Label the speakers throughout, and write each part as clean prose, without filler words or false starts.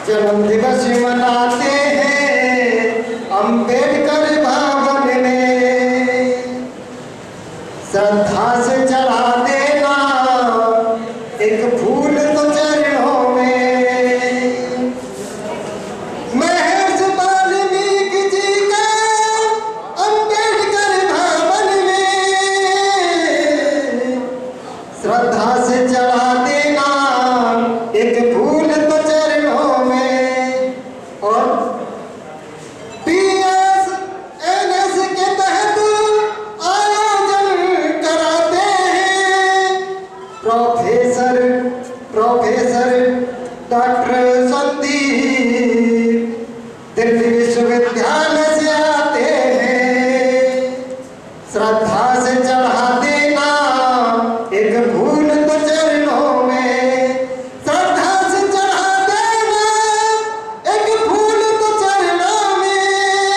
Speaker 1: जन्म दिवस मनाते हैं अंबेडकर भवन में, श्रद्धा से चढ़ा देना एक फूल तो चरणों में। महर्षि वाल्मीकि जी का अंबेडकर भवन में, श्रद्धा से चढ़ा देना एक फूल तो चरणों में। और PSNS के तहत आयोजन कराते हैं प्रोफेसर डॉक्टर संदीप, दिल्ली विश्वविद्यालय से आते हैं। श्रद्धा से चढ़ा देना एक फूल तो चरणों में, श्रद्धा से चढ़ा देना एक फूल तो चरणों में,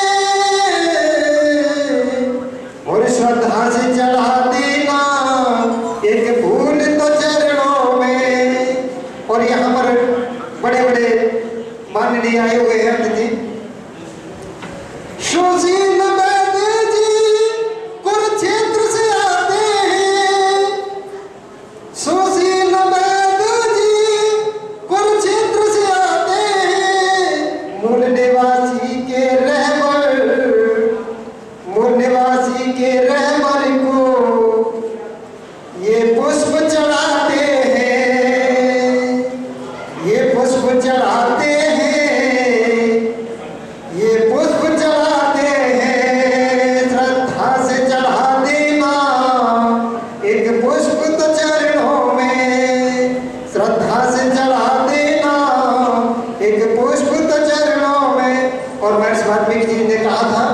Speaker 1: और श्रद्धा से चढ़ा देना एक फूल तो चरणों में। और यहाँ पर बड़े बड़े माननीय आए हुए हैं अतिथि। सुशील वैद्य जी कुरुक्षेत्र से आते हैं। सुशील वैद्य जी कुरुक्षेत्र से आते हैं। मूल निवासी के रहबर को ये पुष्प चढ़ाते हैं, ये पुष्प चढ़ाते हैं, ये पुष्प चढ़ाते हैं। श्रद्धा से चढ़ा देना एक पुष्प तो चरणों में, श्रद्धा से चढ़ा देना एक पुष्प तो चरणों में। और महर्षि वाल्मीकि जी ने कहा था,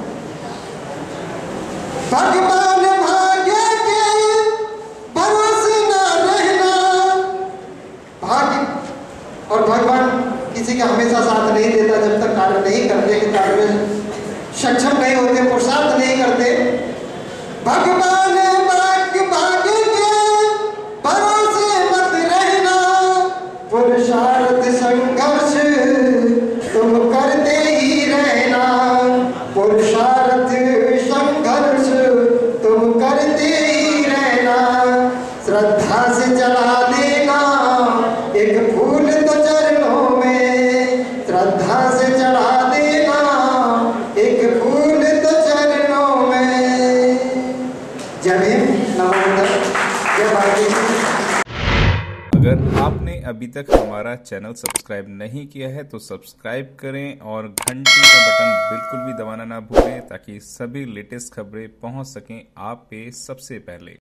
Speaker 1: भगवान भाग्य के भरोसे न रहना। भाग्य और भगवान किसी का हमेशा साथ नहीं देता जब तक कार्य नहीं करते, कार्य में सक्षम नहीं होते, पुरुषार्थ नहीं करते। भगवान भाग्य के भरोसे मत रहना, पुरुषार्थ संघर्ष तुम करते ही रहना, पुरुषार्थ संघर्ष तुम करते ही रहना। श्रद्धा से चढ़ा देना एक फूल तो चरणों में, श्रद्धा से चढ़ा देना एक फूल तो चरणों में। जय भीम, नमो बुद्धाय, जय भारत।
Speaker 2: अगर आपने अभी तक हमारा चैनल सब्सक्राइब नहीं किया है तो सब्सक्राइब करें और घंटी का बटन बिल्कुल भी दबाना ना भूलें ताकि सभी लेटेस्ट खबरें पहुंच सकें आप पे सबसे पहले।